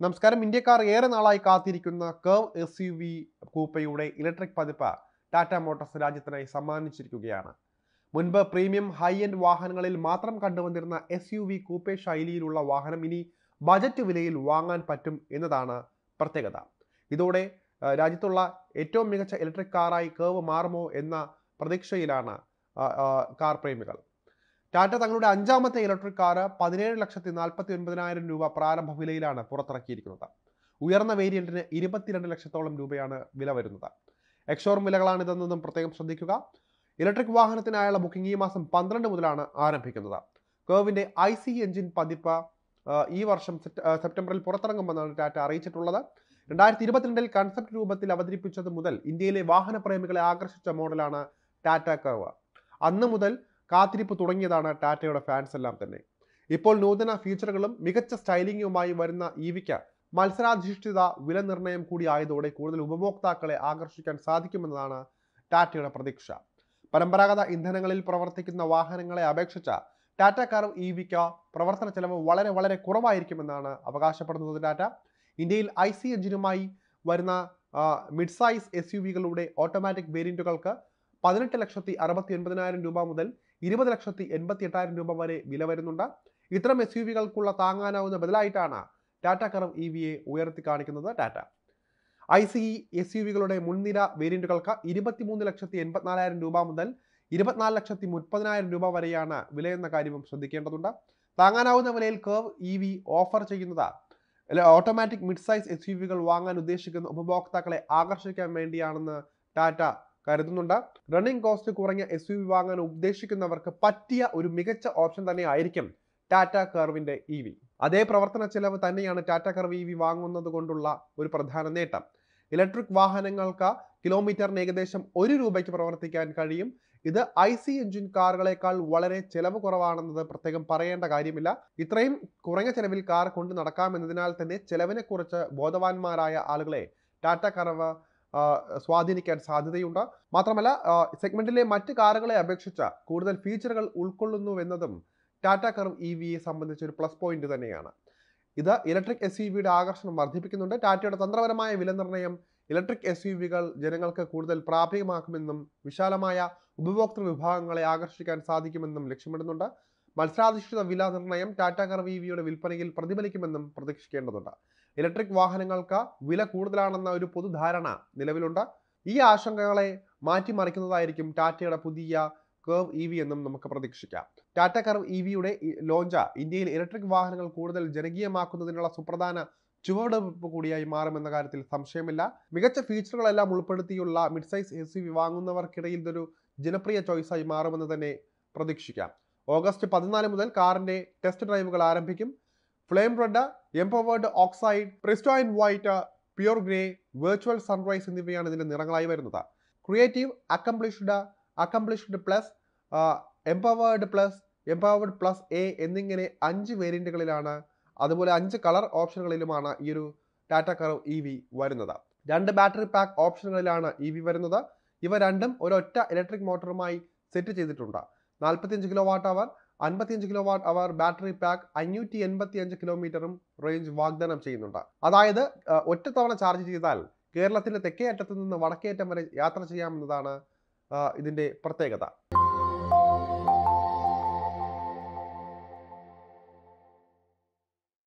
നമസ്കാരം. ഇന്ത്യക്കാർ ഏറെ നാളായി കാത്തിരിക്കുന്ന കർവ് SUV കൂപ്പയുടെ ഇലക്ട്രിക് പതിപ്പ് ടാറ്റ മോട്ടോഴ്സ് രാജ്യത്തിനായി സമ്മാനിച്ചിരിക്കുകയാണ്. മുൻപ് പ്രീമിയം ഹൈ എൻഡ് വാഹനങ്ങളിൽ മാത്രം കണ്ടുവന്നിരുന്ന SUV കൂപ്പെ ശൈലിയിലുള്ള വാഹനം ഇനി ബജറ്റ് വിലയിൽ വാങ്ങാൻ പറ്റും എന്നതാണ് പ്രത്യേകത. ഇതോടെ രാജ്യത്തുള്ള ഏറ്റവും മികച്ച ഇലക്ട്രിക് കാറായി കർവ് മാറുമോ എന്ന പ്രതീക്ഷയിലാണ് കാർ പ്രേമികൾ. ടാറ്റ തങ്ങളുടെ അഞ്ചാമത്തെ ഇലക്ട്രിക് കാർ 17,49,000 രൂപ പ്രാരംഭ വിലയിലാണ് പുറത്തിറക്കിയിരിക്കുന്നത്. ഉയർന്ന വേരിയന്റിന് 22 ലക്ഷത്തോളം രൂപയാണ് വില വരുന്നത്. എക്സ്ഷോറൂം വിലകളാണിതെന്നതും പ്രത്യേകം ശ്രദ്ധിക്കുക. ഇലക്ട്രിക് വാഹനത്തിനായുള്ള ബുക്കിംഗ് ഈ മാസം 12 മുതലാണ് ആരംഭിക്കുന്നത്. കർവിന്റെ IC എഞ്ചിൻ പതിപ്പ് ഈ വർഷം സെപ്റ്റംബറിൽ പുറത്തിറങ്ങുമെന്നാണ് ടാറ്റ അറിയിച്ചിട്ടുള്ളത്. 2022 കൺസെപ്റ്റ് രൂപത്തിൽ അവതരിപ്പിച്ചത് മുതൽ ഇന്ത്യയിലെ വാഹന പ്രേമികളെ ആകർഷിച്ച മോഡലാണ് ടാറ്റ കർവ്. അന്ന് മുതൽ കാത്തിരിപ്പ് തുടങ്ങിയതാണ് ടാറ്റയുടെ ഫാൻസ് എല്ലാം തന്നെ. ഇപ്പോൾ നൂതന ഫീച്ചറുകളും മികച്ച സ്റ്റൈലിംഗുമായി വരുന്ന EVക്ക് മത്സരാധിഷ്ഠിത വില നിർണ്ണയം കൂടി ആയതോടെ കൂടുതൽ ഉപഭോക്താക്കളെ ആകർഷിക്കാൻ സാധിക്കുമെന്നതാണ് ടാറ്റയുടെ പ്രതീക്ഷ. പരമ്പരാഗത ഇന്ധനങ്ങളിൽ പ്രവർത്തിക്കുന്ന വാഹനങ്ങളെ അപേക്ഷിച്ച് ടാറ്റ കർവ് EVക്ക് പ്രവർത്തന ചെലവ് വളരെ കുറവായിരിക്കുമെന്നാണ് അവകാശപ്പെടുന്നത് ടാറ്റ. ഇന്ത്യയിൽ IC എഞ്ചിനുമായി വരുന്ന മിഡ് സൈസ് SUVകളുടെ ഓട്ടോമാറ്റിക് വേരിയന്റുകൾക്ക് 18,69,000 രൂപ മുതൽ 20,88,000 രൂപ വരെ വില വരുന്നുണ്ട്. ഇത്തരം SUVകൾക്കുള്ള താങ്ങാനാവുന്ന ബദലായിട്ടാണ് ടാറ്റ കർവ് EVയെ ഉയർത്തി കാണിക്കുന്നത് ടാറ്റ. ICE SUVകളുടെ മുൻനിര വേരിയന്റുകൾക്ക് 23,84,000 രൂപ മുതൽ 24,30,000 രൂപ വരെയാണ് വിലയെന്ന കാര്യവും ശ്രദ്ധിക്കേണ്ടതുണ്ട്. താങ്ങാനാവുന്ന വിലയിൽ കർവ് EV ഓഫർ ചെയ്യുന്നത് ഓട്ടോമാറ്റിക് മിഡ് സൈസ് SUVകൾ വാങ്ങാൻ ഉദ്ദേശിക്കുന്ന ഉപഭോക്താക്കളെ ആകർഷിക്കാൻ വേണ്ടിയാണെന്ന് ടാറ്റ കരുതുന്നുണ്ട്. റണ്ണിംഗ് കോസ്റ്റ് കുറഞ്ഞ SUV വാങ്ങാൻ ഉദ്ദേശിക്കുന്നവർക്ക് പറ്റിയ ഒരു മികച്ച ഓപ്ഷൻ തന്നെ ആയിരിക്കും ടാറ്റ കർവിന്റെ EV. അതേ പ്രവർത്തന ചെലവ് തന്നെയാണ് ടാറ്റ കർവ് EV വാങ്ങുന്നത് കൊണ്ടുള്ള ഒരു പ്രധാന നേട്ടം. ഇലക്ട്രിക് വാഹനങ്ങൾക്ക് കിലോമീറ്ററിന് ഏകദേശം 1 രൂപയ്ക്ക് പ്രവർത്തിക്കാൻ കഴിയും. ഇത് IC എഞ്ചിൻ കാറുകളെക്കാൾ വളരെ ചെലവ് കുറവാണെന്നത് പ്രത്യേകം പറയേണ്ട കാര്യമില്ല. ഇത്രയും കുറഞ്ഞ ചെലവിൽ കാർ കൊണ്ട് നടക്കാമെന്നതിനാൽ തന്നെ ചെലവിനെ കുറിച്ച് ബോധവാന്മാരായ ആളുകളെ ടാറ്റ കർവ് സ്വാധീനിക്കാൻ സാധ്യതയുണ്ട്. മാത്രമല്ല സെഗ്മെന്റിലെ മറ്റ് കാറുകളെ അപേക്ഷിച്ച് കൂടുതൽ ഫീച്ചറുകൾ ഉൾക്കൊള്ളുന്നുവെന്നതും ടാറ്റ കർവ് EVയെ സംബന്ധിച്ച് ഒരു പ്ലസ് പോയിന്റ് തന്നെയാണ്. ഇത് ഇലക്ട്രിക് SUVയുടെ ആകർഷണം വർദ്ധിപ്പിക്കുന്നുണ്ട്. ടാറ്റയുടെ തന്ത്രപരമായ വില നിർണ്ണയം ഇലക്ട്രിക് SUVകൾ ജനങ്ങൾക്ക് കൂടുതൽ പ്രാപ്യമാക്കുമെന്നും വിശാലമായ ഉപഭോക്തൃ വിഭാഗങ്ങളെ ആകർഷിക്കാൻ സാധിക്കുമെന്നും ലക്ഷ്യമിടുന്നുണ്ട്. മത്സരാധിഷ്ഠിത വില നിർണ്ണയം ടാറ്റ കർവ് EVയുടെ വിൽപ്പനയിൽ പ്രതിഫലിക്കുമെന്നും പ്രതീക്ഷിക്കേണ്ടതുണ്ട്. ഇലക്ട്രിക് വാഹനങ്ങൾക്ക് വില കൂടുതലാണെന്ന ഒരു പൊതുധാരണ നിലവിലുണ്ട്. ഈ ആശങ്കകളെ മാറ്റിമറിക്കുന്നതായിരിക്കും ടാറ്റയുടെ പുതിയ കർവ് EV എന്നും നമുക്ക് പ്രതീക്ഷിക്കാം. ടാറ്റ കർവ് EVയുടെ ലോഞ്ച് ഇന്ത്യയിൽ ഇലക്ട്രിക് വാഹനങ്ങൾ കൂടുതൽ ജനകീയമാക്കുന്നതിനുള്ള സുപ്രധാന ചുവടുവെപ്പ് കൂടിയായി മാറുമെന്ന കാര്യത്തിൽ സംശയമില്ല. മികച്ച ഫീച്ചറുകളെല്ലാം ഉൾപ്പെടുത്തിയുള്ള മിഡ് സൈസ് SUV വാങ്ങുന്നവർക്കിടയിൽ ഇതൊരു ജനപ്രിയ ചോയ്സായി മാറുമെന്ന് തന്നെ പ്രതീക്ഷിക്കാം. ഓഗസ്റ്റ് 14 മുതൽ കാറിന്റെ ടെസ്റ്റ് ഡ്രൈവുകൾ ആരംഭിക്കും. Flame red, empowered oxide, pristine white, pure grey, virtual sunrise എന്നിവയാണ് ഇതിന്റെ നിറങ്ങളായി വരുന്നത്. Creative, accomplished plus, empowered plus A എന്നിങ്ങനെ 5 വേരിയന്റുകളിലാണ്, അതുപോലെ 5 കളർ ഓപ്ഷനുകളിലുമാണ് ഈ ഒരു ടാറ്റ കർവ് EV വരുന്നത്. 2 ബാറ്ററി പാക്ക് ഓപ്ഷനുകളിലാണ് EV വരുന്നത്. ഇവ രണ്ടും ഒരൊറ്റ ഇലക്ട്രിക് മോട്ടോറുമായി സെറ്റ് ചെയ്തിട്ടുണ്ട്. 45 kWh, 55 kWh ബാറ്ററി പാക്ക് 585 കിലോമീറ്ററും റേഞ്ച് വാഗ്ദാനം ചെയ്യുന്നുണ്ട്. അതായത് ഒറ്റത്തവണ ചാർജ് ചെയ്താൽ കേരളത്തിന്റെ തെക്കേ അറ്റത്ത് നിന്ന് വടക്കേ അറ്റം വരെ യാത്ര ചെയ്യാമെന്നതാണ് ഇതിന്റെ പ്രത്യേകത.